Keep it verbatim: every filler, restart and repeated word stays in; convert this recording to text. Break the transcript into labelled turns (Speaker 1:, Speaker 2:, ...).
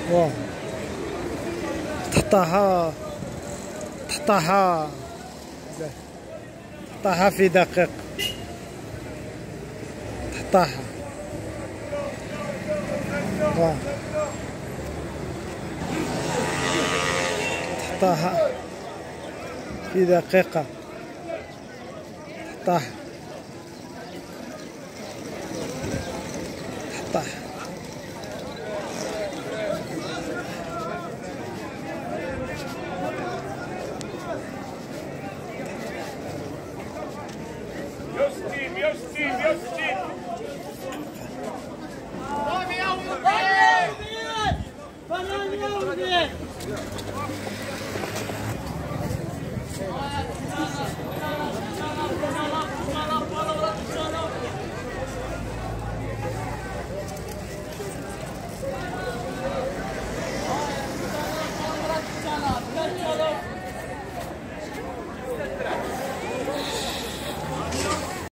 Speaker 1: واه تحطها تحطها تحطها في دقيق، تحطها واه تحطها في دقيقة، تحطها تحطها
Speaker 2: يوستين يوستين يوستين
Speaker 3: فنان يا ولدي